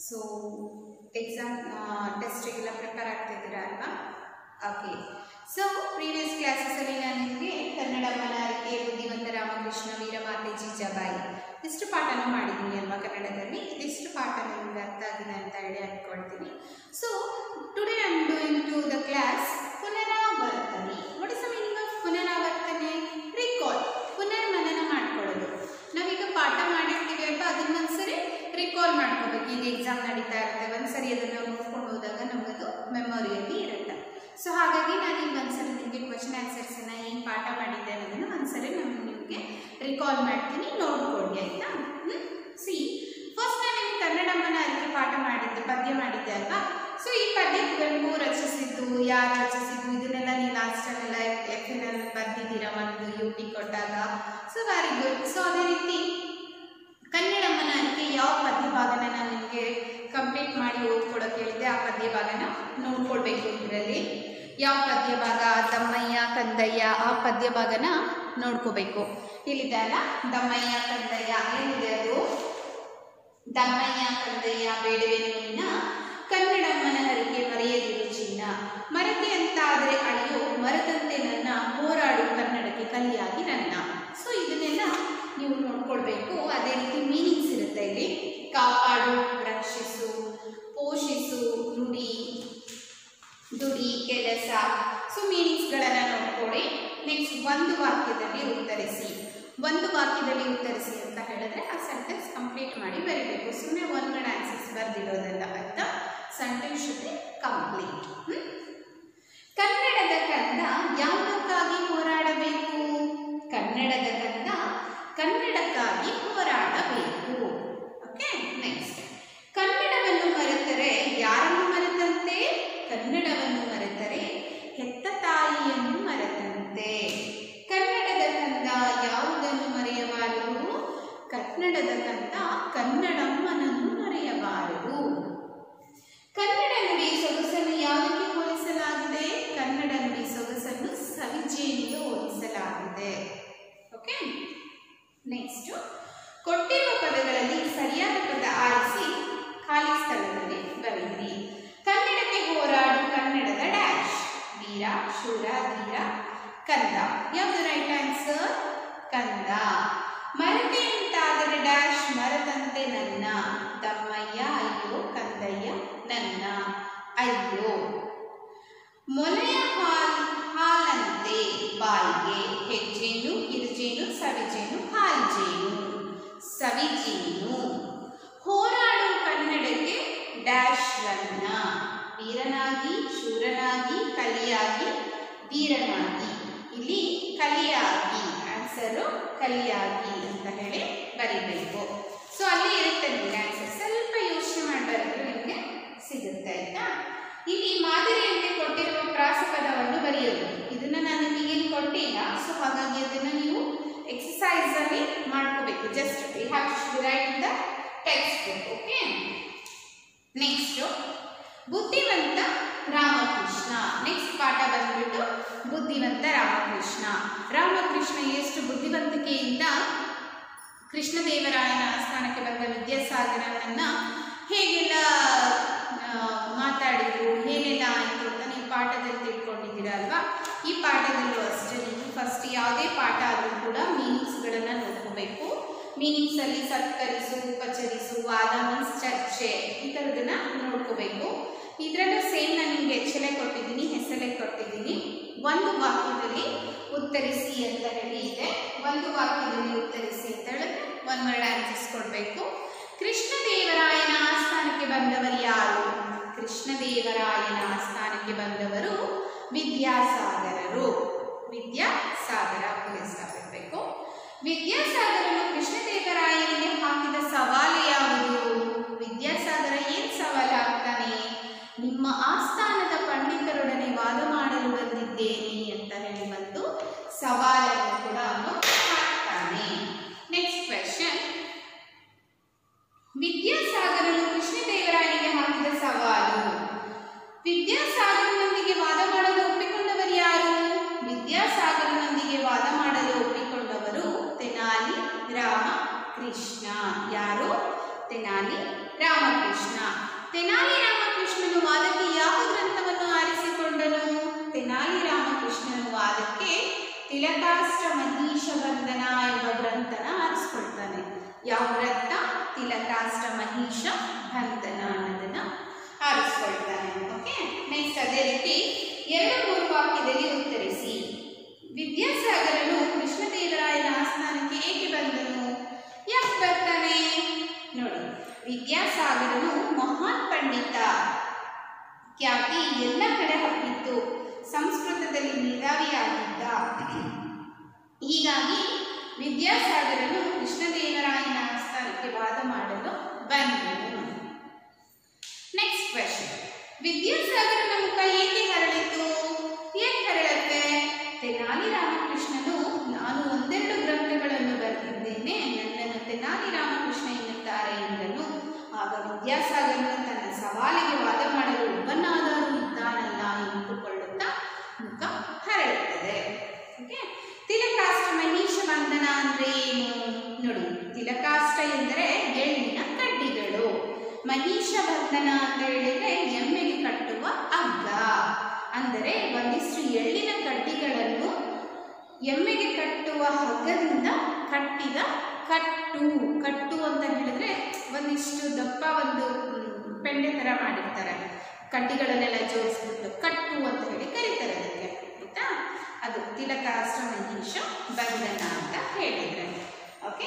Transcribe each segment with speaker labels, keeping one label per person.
Speaker 1: So exam ಟೆಸ್ಟಿಗೆಲ್ಲ prepare ಆಗ್ತಿದ್ದೀರಾ ಅಲ್ವಾ? ಓಕೆ. ಸೊ ಪ್ರೀವಿಯಸ್ ಕ್ಲಾಸಸಲ್ಲಿ ನಾನು ನಿಮಗೆ ಕನ್ನಡ ಮನವರಿಕೆ, ಬುದ್ಧಿವಂತ ರಾಮಕೃಷ್ಣ, ವೀರಮಾತೆ ಜೀಜಾಬಾಯಿ ಇಷ್ಟು ಪಾಠನೂ ಮಾಡಿದ್ದೀನಿ ಅಲ್ವಾ ಕನ್ನಡದಲ್ಲಿ. ಇದಿಷ್ಟು ಪಾಠ ನಿಮಗೆ ಅರ್ಥ ಆಗಿದೆ ಅಂತ ಹೇಳಿ ಅಂದ್ಕೊಳ್ತೀನಿ. So today I am doing to the class ಪುನರಾವರ್ತನೆ. What is the meaning of ಪುನರಾವರ್ತನೆ? ರಿಕಾಲ್, ಪುನರ್ಮನನ ಮಾಡ್ಕೊಳ್ಳೋದು. ನಾವೀಗ ಪಾಠ ಮಾಡಿರ್ತೀವಿ ಅಲ್ವಾ, ಅದನ್ನ ಒಂದ್ಸರಿ ರಿಕಾಲ್ ಮಾಡ್ಕೋಬೇಕು. ಈಗ ಎಕ್ಸಾಮ್ ನಡೀತಾ ಇರುತ್ತೆ, ಒಂದ್ಸರಿ ಅದನ್ನು ನೋಡ್ಕೊಂಡು ಹೋದಾಗ ನಮಗದು ಮೆಮೊರಿಯಲ್ಲಿ ಇರುತ್ತೆ. ಸೊ ಹಾಗಾಗಿ ನಾನು ಈಗ ಒಂದ್ಸರಿ ನಿಮಗೆ ಕ್ವಶನ್ ಆನ್ಸರ್ಸನ್ನು ಏನು ಪಾಠ ಮಾಡಿದ್ದೆ ಅನ್ನೋದನ್ನು ಒಂದ್ಸರಿ ನಾನು ನಿಮಗೆ ರಿಕಾಲ್ ಮಾಡ್ತೀನಿ, ನೋಡ್ಕೊಳ್ಳಿ ಆಯ್ತಾ? ಸಿ ಫಸ್ಟ್ ನಾನು ನಿಮಗೆ ಕನ್ನಡ ಮನವರಿಕೆ ಪಾಠ ಮಾಡಿದ್ದೆ, ಪದ್ಯ ಮಾಡಿದ್ದೆ ಅಲ್ವಾ? ಸೊ ಈ ಪದ್ಯ ಕುವೆಂಪು ರಚಿಸಿದ್ದು, ಯಾರು ರಚಿಸಿದ್ದು, ಇದನ್ನೆಲ್ಲ ನೀವು ಲಾಸ್ಟಲ್ಲೆಲ್ಲ ಎಫ್ಎನಲ್ಲಿ ಬರ್ದಿದ್ದೀರಾ ಒಂದು UT ಕೊಟ್ಟಾಗ. So very good. ಸೊ ಅದೇ ರೀತಿ ಕನ್ನಡ ಮನವರಿಕೆ ಯಾವ ಪದ್ಯ ಭಾಗನ ನಾನು ನಿಮಗೆ ಕಂಪ್ಲೀಟ್ ಮಾಡಿ ಓದ್ಕೊಡೋಕೆ ಹೇಳಿದ್ದೆ, ಆ ಪದ್ಯ ಭಾಗನ ನೋಡ್ಕೊಳ್ಬೇಕು. ಇದರಲ್ಲಿ ಯಾವ ಪದ್ಯ ಭಾಗ? ದಮ್ಮಯ್ಯ ಕಂದಯ್ಯ, ಆ ಪದ್ಯ ಭಾಗನ ನೋಡ್ಕೋಬೇಕು. ಇಲ್ಲಿದೆ ಅಲ್ಲ, ದಮ್ಮಯ್ಯ ಕಂದಯ್ಯ ಏನಿದೆ ಅದು? ದಮ್ಮಯ್ಯ ಕಂದಯ್ಯ ಬೇಡವೆನುವಿನ ಕನ್ನಡ ಮನವರಿಕೆ ಮರೆಯದಿರು ಚಿನ್ನ, ಮರತೆ ಅಂತಾದರೆ ಅಳಿಯೋ ಮರದಂತೆ ನನ್ನ, ಹೋರಾಡು ಕನ್ನಡಕ್ಕೆ ಕಲಿಯಾಗಿ ನನ್ನ. ಸೊ ಇದನ್ನೆಲ್ಲ ನೀವು ನೋಡ್ಕೊಳ್ಬೇಕು. ಅದೇ ರೀತಿ ಮೀನಿಂಗ್ಸ್ ಇರುತ್ತೆ ಇಲ್ಲಿ. ಕಾಪಾಡು, ರಕ್ಷಿಸು, ಪೋಷಿಸು, ನುಡಿ, ದುಡಿ, ಕೆಲಸ. ಸೊ ಮೀನಿಂಗ್ಸ್ಗಳನ್ನು ನೋಡ್ಕೊಳ್ಳಿ. ನೆಕ್ಸ್ಟ್ ಒಂದು ವಾಕ್ಯದಲ್ಲಿ ಉತ್ತರಿಸಿ. ಒಂದು ವಾಕ್ಯದಲ್ಲಿ ಉತ್ತರಿಸಿ ಅಂತ ಹೇಳಿದ್ರೆ ಆ ಸೆಂಟೆನ್ಸ್ ಕಂಪ್ಲೀಟ್ ಮಾಡಿ ಬರೀಬೇಕು. ಸುಮ್ಮನೆ ಒನ್ ವರ್ಡ್ ಆನ್ಸರ್ಸ್ ಬರ್ದಿರೋದಲ್ಲ ಅಂತ. Sentence should be complete. ಕನ್ನಡದ ಕಂದ ಯಾವುದಕ್ಕಾಗಿ ಹೋರಾಡಬೇಕು? ಕನ್ನಡದ ಕಂದ ಕನ್ನಡಕ್ಕಾಗಿ ಹೋರಾಡಬೇಕು. ಓಕೆ. ನೆಕ್ಸ್ಟ್, ಕನ್ನಡವನ್ನು ಮರೆತರೆ ಯಾರನ್ನು ಮರೆತಂತೆ? ಕನ್ನಡವನ್ನು ಮರೆತರೆ ಹೆತ್ತ ತಾಯಿಯನ್ನು ಮರೆತಂತೆ. ಕನ್ನಡದ ಕಂದ ಯಾವುದನ್ನು ಮರೆಯಬಾರದು? ಕನ್ನಡದ ಕಂದ ಕನ್ನಡಮ್ಮನನ್ನು ಮರೆಯಬಾರದು. ಕನ್ನಡ ನುಡಿ ಸೊಗಸನ್ನು ಯಾವುದಕ್ಕೆ ಹೋಲಿಸಲಾಗಿದೆ? ಕನ್ನಡ ನುಡಿ ಸೊಗಸನ್ನು ಸವಿಜೇನಿಗೆ ಹೋಲಿಸಲಾಗಿದೆ. ಓಕೆ. ನೆಕ್ಸ್ಟ್, ಕೊಟ್ಟಿರುವ ಪದಗಳಲ್ಲಿ ಸರಿಯಾದ ಪದ ಆರಿಸಿ ಖಾಲಿ ಸ್ಥಳದಲ್ಲಿ ಬರೆಯಿರಿ. ಕನ್ನಡಕ್ಕೆ ಹೋರಾಡು ಕನ್ನಡದ ಡ್ಯಾಶ್, ವೀರ, ಶೂರ, ಧೀರ, ಕಂದ. ಯಾವುದು ರೈಟ್ ಆನ್ಸರ್? ಕಂದ. ಮರತೆ ಅಂತಾದರೆ ಡ್ಯಾಶ್, ಮರದಂತೆ ನನ್ನ, ದಮ್ಮಯ್ಯ ಅಯ್ಯೋ, ಕಂದಯ್ಯ ನನ್ನ ಅಯ್ಯೋ. ಮೊಲೆಯ ಹಾಲಂತೆ ಬಾಯಿಗೆ, ಹೆಜ್ಜೇನು, ಕಿರುಜೇನು, ಸವಿಜೇನು, ಹಾಲ್ಜೇನು, ಸವಿಜೇನು. ಹೋರಾಡು ಕನ್ನಡಕ್ಕೆ ಡ್ಯಾಶ್ ರನ್ನ, ವೀರನಾಗಿ, ಶೂರನಾಗಿ, ಕಲಿಯಾಗಿ, ಧೀರನಾಗಿ. ಇಲ್ಲಿ ಕಲಿಯಾಗಿ, ಆನ್ಸರು ಕಲಿಯಾಗಿ ಅಂತ ಹೇಳಿ ಬರೀಬೇಕು. ಸೊ ಅಲ್ಲಿ ಇರುತ್ತೆ ನಿಮಗೆ ಆನ್ಸರ್. ಸ್ವಲ್ಪ ಯೋಚನೆ ಮಾಡಬಾರ್ದು, ನಿಮಗೆ ಸಿಗುತ್ತೆ ಆಯ್ತಾ? ಇಲ್ಲಿ ಮಾದರಿಯಂತೆ ಕೊಟ್ಟಿರುವ ಪ್ರಾಸಪದವನ್ನು ಬರೆಯೋದು. ಇದನ್ನ ನಾನು ನಿಮಗೇನು ಕೊಟ್ಟಿಲ್ಲ, ಸೊ ಹಾಗಾಗಿ ಅದನ್ನ ನೀವು ಎಕ್ಸಸೈಸ್ ಅಲ್ಲಿ ಮಾಡ್ಕೋಬೇಕು. Just we have to write in the text book. Okay. Next, ಬುದ್ಧಿವಂತ ರಾಮಕೃಷ್ಣ. ನೆಕ್ಸ್ಟ್ ಪಾಠ ಬಂದ್ಬಿಟ್ಟು ಬುದ್ಧಿವಂತ ರಾಮಕೃಷ್ಣ. ರಾಮಕೃಷ್ಣ ಎಷ್ಟು ಬುದ್ಧಿವಂತಿಕೆಯಿಂದ ಕೃಷ್ಣದೇವರಾಯನ ಆಸ್ಥಾನಕ್ಕೆ ಬಂದ ವಿದ್ಯಾಸಾಗರನನ್ನ ಹೇಗೆಲ್ಲ ಮಾತಾಡಿದ್ರು, ಏನೆಲ್ಲ ಆಯಿತು ಅಂತ ನೀವು ಪಾಠದಲ್ಲಿ ತಿಳ್ಕೊಂಡಿದ್ದೀರಾ ಅಲ್ವಾ? ಈ ಪಾಠದಲ್ಲೂ ಅಷ್ಟೇ ನೀವು ಫಸ್ಟ್ ಯಾವುದೇ ಪಾಠ ಆದರೂ ಕೂಡ ಮೀನಿಂಗ್ಸ್ಗಳನ್ನು ನೋಡ್ಕೋಬೇಕು. ಮೀನಿಂಗ್ಸಲ್ಲಿ ಸತ್ಕರಿಸು, ಉಪಚರಿಸು, ವಾದ ಮೀನ್ಸ್ ಚರ್ಚೆ, ಈ ಥರದನ್ನ ನೋಡ್ಕೋಬೇಕು. ಇದರಲ್ಲೂ ಸೇಮ್ ನಾನು ನಿಮಗೆ ಎಚ್ಚಲೆ ಕೊಟ್ಟಿದ್ದೀನಿ, ಹೆಸರೇ ಕೊಟ್ಟಿದ್ದೀನಿ. ಒಂದು ವಾಕ್ಯದಲ್ಲಿ ಉತ್ತರಿಸಿ ಅಂತ ಹೇಳಿ ಇದೆ. ಒಂದು ವಾಕ್ಯದಲ್ಲಿ ಉತ್ತರಿಸಿ ಅಂತ ಹೇಳಿದ್ರೆ ಒನ್ ವರ್ಡ್ ಆನ್ಸರ್ಸ್ ಕೊಡಬೇಕು. ಕೃಷ್ಣದೇವರಾಯನ ಆಸ್ಥಾನಕ್ಕೆ ಬಂದವರು ಯಾರು? ಕೃಷ್ಣದೇವರಾಯನ ಆಸ್ಥಾನಕ್ಕೆ ಬಂದವರು ವಿದ್ಯಾಸಾಗರರು. ವಿದ್ಯಾಸಾಗರ ಪುರಸ್ಕರಿಸಬೇಕು. ವಿದ್ಯಾಸಾಗರನು ಕೃಷ್ಣದೇವರಾಯನಿಗೆ ಹಾಕಿದ ಸವಾಲು ಯಾವುದು? ವಿದ್ಯಾಸಾಗರ ಏನು ಸವಾಲು ಹಾಕ್ತಾನೆ? ನಿಮ್ಮ ಆಸ್ಥಾನದ ಪಂಡಿತರೊಡನೆ ವಾದ ಮಾಡಲು ಬಂದಿದ್ದೇನೆ ಅಂತ ಹೇಳಿ ಬಂದು ಸವಾಲನ್ನು ಕೂಡ ಅವನು ಹಾಕ್ತಾನೆ. ನೆಕ್ಸ್ಟ್ ಕ್ವೆಶ್ಚನ್, ವಿದ್ಯಾಸಾಗರನು ಕೃಷ್ಣದೇವರಾಯನಿಗೆ ಹಾಕಿದ ಸವಾಲು. ವಿದ್ಯಾಸಾಗರನೊಂದಿಗೆ ವಾದ ಮಾಡಲು ಒಪ್ಪಿಕೊಂಡವರು ಯಾರು? ವಿದ್ಯಾಸಾಗರನೊಂದಿಗೆ ವಾದ ಮಾಡಲು ಒಪ್ಪಿಕೊಂಡವರು ತೆನಾಲಿ ರಾಮಕೃಷ್ಣ. ಯಾರು? ತೆನಾಲಿ ರಾಮಕೃಷ್ಣ. ತೆನಾಲಿ ರಾಮಕೃಷ್ಣನು ವಾದಕ್ಕೆ ಯಾವ ಗ್ರಂಥವನ್ನು ಆರಿಸಿಕೊಂಡನು? ತೆನಾಲಿ ರಾಮಕೃಷ್ಣನು ವಾದಕ್ಕೆ ತಿಲಕಾಷ್ಟ ಮಹೀಶ ಬಂಧನ ಎಂಬ ಗ್ರಂಥನ ಆರಿಸ್ಕೊಳ್ತಾನೆ. ಯಾವ ಗ್ರಂಥ? ತಿಲಕಾಷ್ಟ ಮಹೀಶ ಬಂಧನ ಅನ್ನೋದನ್ನ ಆರಿಸ್ಕೊಳ್ತಾನೆ. ಓಕೆ, ನೆಕ್ಸ್ಟ್ ಅದೇ ರೀತಿ 2-3 ವಾಕ್ಯದಲ್ಲಿ ಉತ್ತರಿಸಿ. ವಿದ್ಯಾಸಾಗರನು ಕೃಷ್ಣದೇವರಾಯನ ಆಸ್ಥಾನಕ್ಕೆ ಏಕೆ ಬಂದನು? ಯಾಕೆ ಬರ್ತಾನೆ ನೋಡಿ. ವಿದ್ಯಾಸಾಗರನು ಮಹಾನ್ ಪಂಡಿತ, ಖ್ಯಾತಿ ಎಲ್ಲ ಕಡೆ ಹಬ್ಬಿತ್ತು, ಸಂಸ್ಕೃತದಲ್ಲಿ ಮೇಧಾವಿಯಾಗಿದ್ದ. ಹೀಗಾಗಿ ವಿದ್ಯಾಸಾಗರನು ಕೃಷ್ಣದೇವರಾಯನ ಆಸ್ಥಾನಕ್ಕೆ ವಾದ ಮಾಡಲು ಬಂದನು. Next question. ವಿದ್ಯಾಸಾಗರನ ಮುಖ ಏಕೆ ಹರಳಿತು? ಏಕೆ ಹರಳುತ್ತೆ? ತೆನಾಲಿ ರಾಮಕೃಷ್ಣನು ನಾನು 1-2 ಗ್ರಂಥಗಳನ್ನು ಬರೆದಿದ್ದೇನೆ, ನನ್ನನ್ನು ತೆನಾಲಿ ರಾಮಕೃಷ್ಣ ಎನ್ನುತ್ತಾರೆ ಎಂದನು. ಆಗ ವಿದ್ಯಾಸಾಗರನು ತನ್ನ ಸವಾಲಿಗೆ ವಾದ ಮಾಡಲು ಒಬ್ಬನಾದರೂ ಇದ್ದಾನಲ್ಲ ಎಂದುಕೊಳ್ಳುತ್ತಾ ಮುಖ ಹರಳುತ್ತದೆ. ಓಕೆ, ತಿಲಕಾಷ್ಟ ಮಹೀಶ ಬಂಧನ ಅಂದ್ರೆ ಏನು ನೋಡಿ. ತಿಲಕಾಷ್ಟ ಎಂದರೆ ಎಳ್ಳಿನ ಕಡ್ಡಿಗಳು. ಮಹೀಶ ಬಂಧನ ಅಂತ ಹೇಳಿದ್ರೆ ಎಮ್ಮೆಗೆ ಕಟ್ಟುವ ಹಗ್ಗ. ಅಂದರೆ ಒಂದಿಷ್ಟು ಎಳ್ಳಿನ ಕಡ್ಡಿಗಳನ್ನು ಎಮ್ಮೆಗೆ ಕಟ್ಟುವ ಹಗ್ಗದಿಂದ ಕಟ್ಟಿದ ಕಟ್ಟು ಅಂತ ಹೇಳಿದ್ರೆ ಒಂದಿಷ್ಟು ದಪ್ಪ ಒಂದು ಪೆಂಡೆ ತರ ಮಾಡಿರ್ತಾರೆ, ಕಡ್ಡಿಗಳನ್ನೆಲ್ಲ ಜೋಡಿಸ್ಬಿಟ್ಟು ಕಟ್ಟು ಅಂತ ಹೇಳಿ ಕರೀತಾರೆ ಅದಕ್ಕೆ, ಆಯ್ತಾ? ಅದು ತಿಲಕಾಷ್ಟ ಮಹೀಶ ಬಂಧನ ಅಂತ ಹೇಳಿದ್ರೆ. ಓಕೆ,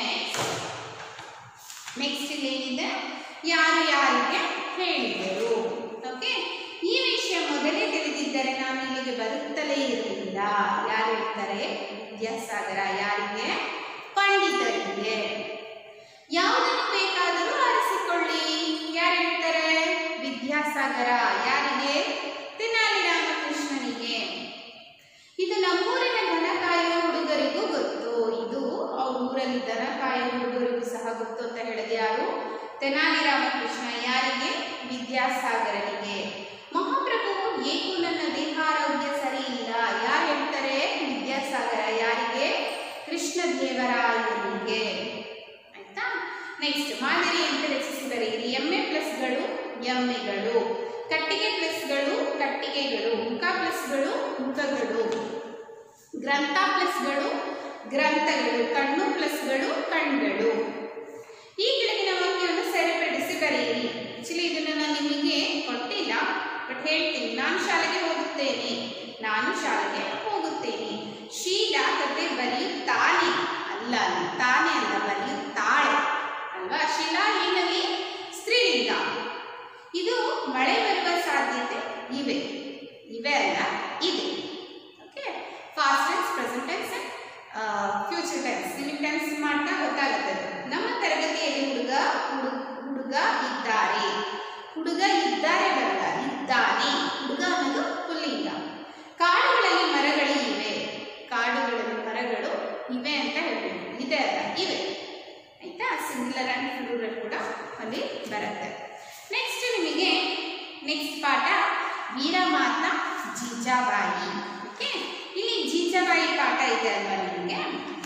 Speaker 1: ನೆಕ್ಸ್ಟ್ ಇಲ್ಲೇನಿದೆ? ಯಾರು ಯಾರಿಗೆ ಹೇಳಿದರು? ಓಕೆ, ಈ ವಿಷಯ ಮೊದಲೇ ತಿಳಿದಿದ್ದರೆ ನಾನು ಇಲ್ಲಿಗೆ ಬರುತ್ತಲೇ ಇರಲಿಲ್ಲ. ಯಾರು ಹೇಳ್ತಾರೆ? ವಿದ್ಯಾಸಾಗರ. ಯಾರಿಗೆ? ಪಂಡಿತರಿಗೆ. ಯಾವುದನ್ನು ಬೇಕಾದರೂ ಆರಿಸಿಕೊಳ್ಳಿ. ಯಾರು ಹೇಳ್ತಾರೆ? ವಿದ್ಯಾಸಾಗರ. ಯಾರಿಗೆ? ತೆನಾಲಿ ರಾಮಕೃಷ್ಣನಿಗೆ. ಇದು ನಮ್ಮೂರಿನ ದನ ಕಾಯುವ ಹುಡುಗರಿಗೂ ಗೊತ್ತು. ಇದು ಅವ್ರ ಊರಲ್ಲಿ ದನ ಕಾಯುವ ಹುಡುಗರಿಗೂ ಸಹ ಗೊತ್ತು ಅಂತ ಹೇಳಿದ ಯಾರು? ತೆನಾಲಿ ರಾಮಕೃಷ್ಣ. ಯಾರಿಗೆ? ವಿದ್ಯಾಸಾಗರನಿಗೆ. ಮಹಾಪ್ರಭು ಏಕೂ ನನ್ನ ದೇಹಾರೋಗ್ಯ ಸರಿ ಇಲ್ಲ. ಯಾರು ಹೇಳ್ತಾರೆ? ವಿದ್ಯಾಸಾಗರ. ಯಾರಿಗೆ? ಕೃಷ್ಣದೇವರಾಯನಿಗೆ. ಆಯ್ತಾ? ನೆಕ್ಸ್ಟ್, ಮಾದರಿ ಅಂತ ರಚಿಸಿ ಬರೆಯಿರಿ. ಎಮ್ಮೆ ಪ್ಲಸ್ಗಳು ಎಮ್ಮೆಗಳು, ಕಟ್ಟಿಗೆ ಪ್ಲಸ್ಗಳು ಕಟ್ಟಿಗೆಗಳು, ಮುಖ ಪ್ಲಸ್ಗಳು ಮುಖಗಳು, ಗ್ರಂಥ ಪ್ಲಸ್ಗಳು ಗ್ರಂಥಗಳು, ಕಣ್ಣು ಪ್ಲಸ್ಗಳು ಕಣ್ಗಳು. ಈ ಕೆಳಗಿನ ವಾಕ್ಯವನ್ನು ಸರಿಪಡಿಸಿ ಬರೆಯಿರಿ. ಆಕ್ಚುಲಿ ಇದನ್ನು ನಾನು ನಿಮಗೆ ಕೊಟ್ಟಿಲ್ಲ, ಬಟ್ ಹೇಳ್ತೀನಿ. ನಾನು ಶಾಲೆಗೆ ಹೋಗುತ್ತೇನೆ. ನಾನು ಶಾಲೆಗೆ ಹೋಗುತ್ತೇನೆ. ಶೀಲಾ ಕತೆ ಬರೆಯುತ್ತಾನೆ ಅಲ್ಲ, ತಾನೆ ಅಲ್ಲ, ಬರೆಯುತ್ತಾಳೆ ಅಲ್ವಾ? ಶೀಲಾ ಏನಲ್ಲಿ ಸ್ತ್ರೀಲಿಂಗ. ಇದು ಮಳೆ ಬರುವ ಸಾಧ್ಯತೆ ಇವೆ ಅಲ್ಲ, ಇದೆ. Okay, past tense, present tense, future tense, living tense ಮಾಡ್ತಾ ಗೊತ್ತಾಗುತ್ತೆ. ನಮ್ಮ ತರಗತಿಯಲ್ಲಿ ಹುಡುಗ ಇದ್ದಾರೆ. ಹುಡುಗ ಇದ್ದಾರೆ ಬರಲ್ಲ, ಇದ್ದಾನೆ. ಹುಡುಗ ಅನ್ನೋದು ಪುಲ್ಲಿಂಗ. ಕಾಡುಗಳಲ್ಲಿ ಮರಗಳು ಇವೆ. ಕಾಡುಗಳಲ್ಲಿ ಮರಗಳು ಇವೆ ಅಂತ ಹೇಳ್ಬೇಕು, ಇದೆ ಅಲ್ಲ, ಇವೆ. ಆಯ್ತಾ? ಸಿಂಗುಲರ್ ಅಂಡ್ ಪ್ಲೂರಲ್ ಕೂಡ ಅಲ್ಲಿ ಬರುತ್ತೆ. ನೆಕ್ಸ್ಟ್ ನಿಮಗೆ ನೆಕ್ಸ್ಟ್ ಪಾಠ ವೀರಮಾತ ಜೀಜಾಬಾಯಿ. ಓಕೆ, ಇಲ್ಲಿ ಜೀಜಾಬಾಯಿ ಪಾಠ ಇದೆ ಅಲ್ವಾ ನಿಮಗೆ?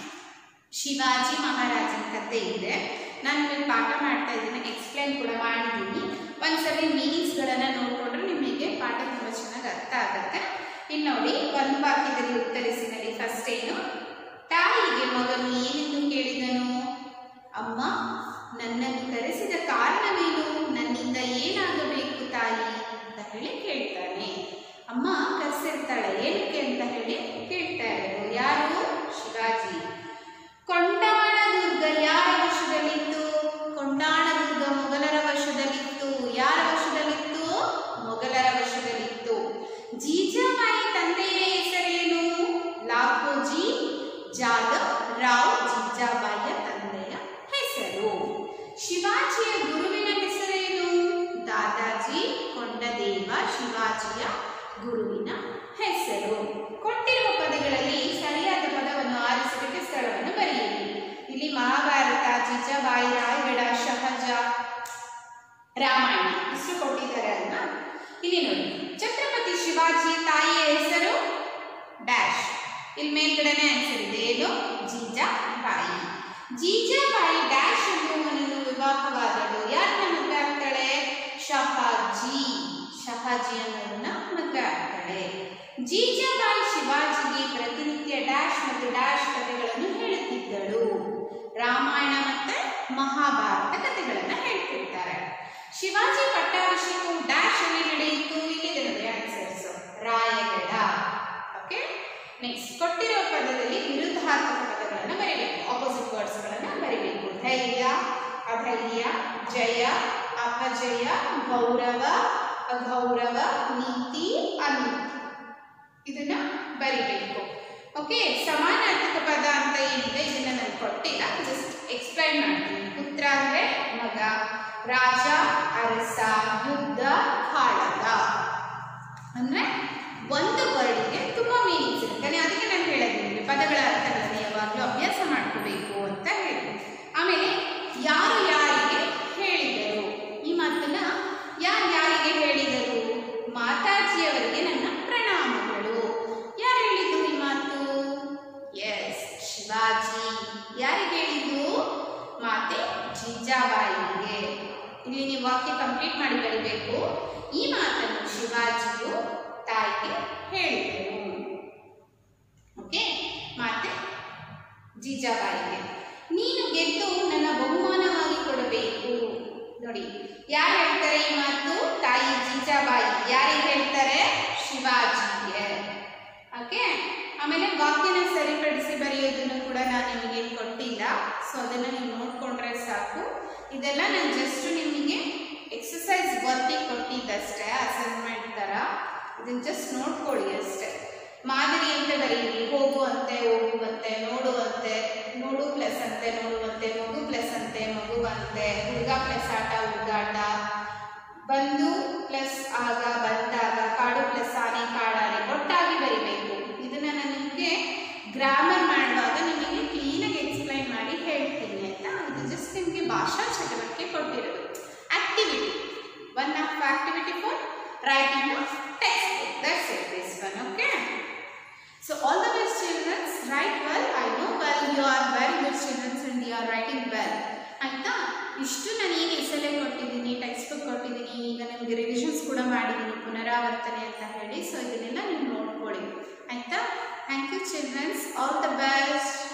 Speaker 1: ಶಿವಾಜಿ ಮಹಾರಾಜನ ಕಥೆ ಇದೆ. ನಾನು ನಿಮಗೆ ಪಾಠ ಮಾಡ್ತಾ ಇದ್ದೀನಿ, ಎಕ್ಸ್ಪ್ಲೈನ್ ಕೂಡ ಮಾಡಿದ್ದೀನಿ. ಒಂದ್ಸರಿ ಮೀನಿಂಗ್ಸ್ಗಳನ್ನು ನೋಡಿಕೊಂಡ್ರೆ ನಿಮಗೆ ಪಾಠ ತುಂಬ ಚೆನ್ನಾಗಿ ಅರ್ಥ ಆಗುತ್ತೆ. ಇಲ್ಲಿ ನೋಡಿ, ಒಂದು ವಾಕ್ಯದಲ್ಲಿ ಉತ್ತರಿಸಿನಲ್ಲಿ ಫಸ್ಟ್ ಏನು? ತಾಯಿಗೆ ಮಗನು ಏನೆಂದು ಕೇಳಿದನು? ಅಮ್ಮ, ನನ್ನನ್ನು ಕರೆಸಿದ ಕಾರಣವೇನು? ನನ್ನಿಂದ ಏನಾಗಬೇಕು ತಾಯಿ ಅಂತ ಹೇಳಿ ಕೇಳ್ತಾನೆ. ಅಮ್ಮ ಕರೆಸಿರ್ತಾಳೆ, ಏನಕ್ಕೆ ಅಂತ ಹೇಳಿ ಕೇಳ್ತಾ ಇರೋದು ಯಾರು? ಶಿವಾಜಿ. ಕೊಂಡಾಣ ದುರ್ಗ ಯಾರ ವಶದಲ್ಲಿತ್ತು? ಕೊಂಡಾಣ ದುರ್ಗ ಮೊಘಲರ ವಶದಲ್ಲಿತ್ತು. ಯಾರ ವಶದಲ್ಲಿತ್ತು? ಮೊಘಲರ ವಶದಲ್ಲಿತ್ತು. ಜೀಜಾಬಾಯಿ ತಂದೆಯ ಹೆಸರೇನು? ಲಾಖೋಜಿ ಜಾಧವ್ ರಾವ್ ಜೀಜಾಬಾಯಿಯ ತಂದೆಯ ಹೆಸರು. ಶಿವಾಜಿಯ ಗುರುವಿನ ಹೆಸರೇನು? ದಾದಾಜಿ ಕೊಂಡದೇವ ಶಿವಾಜಿಯ ಗುರುವಿನ ಹೆಸರು. ಕೊಟ್ಟಿರುವ ಪದಗಳಲ್ಲಿ ಸರಿಯಾದ ಪದವನ್ನು ಆರಿಸಿಬಿಟ್ಟು ಸ್ಥಳವನ್ನು ಬರೆಯಿರಿ. ಇಲ್ಲಿ ಮಹಾಭಾರತ, ಜೀಜಾಬಾಯಿ, ರಾಯಗಢ, ಶಹಜ, ರಾಮಾಯಣ ಇಷ್ಟು ಕೊಟ್ಟಿದ್ದಾರೆ ಅಲ್ವಾ? ಇಲ್ಲಿ ನೋಡಿ, ಛತ್ರಪತಿ ಶಿವಾಜಿ ತಾಯಿಯ ಹೆಸರು ಡ್ಯಾಶ್. ಇಲ್ಲಿ ಮೇಲ್ಗಡೆನೆ ಆನ್ಸರ್ ಇದೆ, ಏನು? ಜೀಜಾಬಾಯಿ. ಜೀಜಾಬಾಯಿ ಡ್ಯಾಶ್ ಎನ್ನುವನನ್ನು ವಿವಾಹವಾದಳು. ಯಾರನ್ನು ಶಿವಾಜಿ ಪಟ್ಟಾಭಿಷೇಕವು ಡ್ಯಾಶ್ ಅಲ್ಲಿ ನಡೆಯಿತು. ಇಲ್ಲಿದೆ ನೋಡಿ ಆನ್ಸರ್ಸ್, ರಾಯಗಢ. ಓಕೆ, ನೆಕ್ಸ್ಟ್ ಕೊಟ್ಟಿರೋ ಪದದಲ್ಲಿ ವಿರುದ್ಧಾರ್ಥಕ ಪದಗಳನ್ನು ಬರೀಬೇಕು, ಆಪೋಸಿಟ್ ವರ್ಡ್ಸ್ ಗಳನ್ನು ಬರೀಬೇಕು. ಧೈರ್ಯ, ಅಧೈರ್ಯ, ಜಯ, ಅಪಜಯ, ಗೌರವ, ಅಗೌರವ, ನೀತಿ, ಅನೀತಿ, ಇದನ್ನ ಬರೀಬೇಕು. ಓಕೆ, ಸಮಾನಾರ್ಥಕ ಪದ ಅಂತ ಏನಿದೆ ಇದನ್ನ ನಾನು ಕೊಟ್ಟಿಲ್ಲ, ಜಸ್ಟ್ ಎಕ್ಸ್ಪ್ಲೈನ್ ಮಾಡ್ತೀನಿ. ಪುತ್ರ ಅಂದ್ರೆ ಮಗ, ರಾಜ ಅರಸ, ಯುದ್ಧ ಕಾಳಗ. ಅಂದ್ರೆ ಒಂದು ವರ್ಡ್ಗೆ ತುಂಬಾ ಮೀನಿಂಗ್ಸ್ ಇರುತ್ತೆ, ಅದಕ್ಕೆ ನಾನು ಹೇಳಿದ್ದೀನಿ ಪದಗಳ ಅರ್ಥಗಳನ್ನು ಯಾವಾಗಲೂ ಅಭ್ಯಾಸ ಮಾಡ್ಕೋಬೇಕು ಅಂತ ಹೇಳಿ. ಆಮೇಲೆ ಯಾರು ಯಾರಿಗೆ ಹೇಳಿದರು, ಈ ಮಾತನ್ನ ಯಾರು ಯಾರಿಗೆ ಹೇಳಿದರು? ಮಾತಾಜಿಯವರಿಗೆ ನನ್ನ ಪ್ರಣಾಮಗಳು. ಯಾರು ಹೇಳಿದ್ದು ಈ ಮಾತು? ಎಸ್, ಶಿವಾಜಿ. ಯಾರಿಗೆ ಹೇಳಿದ್ದು? ಮಾತೆ ಜೀಜಾಬಾಯಿಗೆ. ಇಲ್ಲಿ ನೀವು ವಾಕ್ಯ ಕಂಪ್ಲೀಟ್ ಮಾಡಿ ಬರೀಬೇಕು. ಈ ಮಾತನ್ನು ಶಿವಾಜಿಯು ತಾಯಿಗೆ ಹೇಳಿದರು. ಓಕೆ, ಮಾತೆ ಜೀಜಾಬಾಯಿಗೆ. ನೀನು ಗೆದ್ದು ನನ್ನ ಬಹುಮಾನವಾಗಿ ಕೊಡಬೇಕು. ನೋಡಿ, ಯಾರು ಹೇಳ್ತಾರೆ ಈ ಮಾತು? ತಾಯಿ ಜೀಜಾಬಾಯಿ. ಯಾರಿಗೆ ಹೇಳ್ತಾರೆ? ಶಿವಾಜಿಗೆ. ಓಕೆ, ಆಮೇಲೆ ವಾಕ್ಯನ ಸರಿಪಡಿಸಿ ಬರೆಯೋದನ್ನು ಕೂಡ ನಾನು ನಿಮಗೆ ಕೊಟ್ಟಿಲ್ಲ, ಸೊ ಅದನ್ನು ನೀವು ನೋಡ್ಕೊಂಡ್ರೆ ಸಾಕು. ಇದೆಲ್ಲ ನಾನು ಜಸ್ಟ್ ನಿಮಗೆ ಎಕ್ಸಸೈಸ್ ವರ್ಕಿಗೆ ಕೊಟ್ಟಿದ್ದಷ್ಟೇ, ಅಸೈನ್ಮೆಂಟ್ ಥರ. ಇದನ್ನ ಜಸ್ಟ್ ನೋಡ್ಕೊಳ್ಳಿ ಅಷ್ಟೇ. ಮಾದರಿ ಅಂತ ಬರೀರಿ, ಹೋಗುವಂತೆ ಹೋಗುವಂತೆ, ನೋಡುವಂತೆ ನೋಡು ಪ್ಲಸ್ ಅಂತೆ ನೋಡುವಂತೆ, ಮಗು ಪ್ಲಸ್ ಅಂತೆ ಮಗುವಂತೆ, ಹುಡುಗ ಪ್ಲಸ್ ಆಟ ಹುಡುಗಾಟ, ಬಂದು ಪ್ಲಸ್ ಆಗ ಬಂದಾಗ, ಕಾಡು ಪ್ಲಸ್ ಆನೆ ಕಾಡಾನೆ, ಒಟ್ಟಾಗಿ ಬರಿಬೇಕು. ಇದನ್ನ ನಾನು ನಿಮಗೆ ಗ್ರಾಮರ್ ಮಾಡುವಾಗ ನಿಮಗೆ ಕ್ಲೀನಾಗಿ ಎಕ್ಸ್ಪ್ಲೈನ್ ಮಾಡಿ ಹೇಳ್ತೀನಿ ಆಯ್ತಾ. ಇದು ಜಸ್ಟ್ ನಿಮಗೆ ಭಾಷಾ ಚಟುವಟಿಕೆ ಕೊಟ್ಟಿರೋದು, activity, one of activity for writing of textbook. That's it, this one. Okay, so all the best children, write well. I know well you are very good children and you are writing well. ಆಯ್ತಾ, ಇಷ್ಟು ನಾನು ಈಗ ಈ ಸಲ ಕೊಟ್ಟಿದ್ದೀನಿ, text book ಕೊಟ್ಟಿದ್ದೀನಿ, ಈಗ ನಿಮಗೆ ರಿವಿಷನ್ಸ್ ಕೂಡ ಮಾಡಿದ್ದೀನಿ, ಪುನರಾವರ್ತನೆ ಅಂತ ಹೇಳಿ. ಸೊ ಇದನ್ನೆಲ್ಲ ನೀವು ನೋಡ್ಕೊಳ್ಳಿ ಆಯ್ತಾ. Thank you childrens, all the best.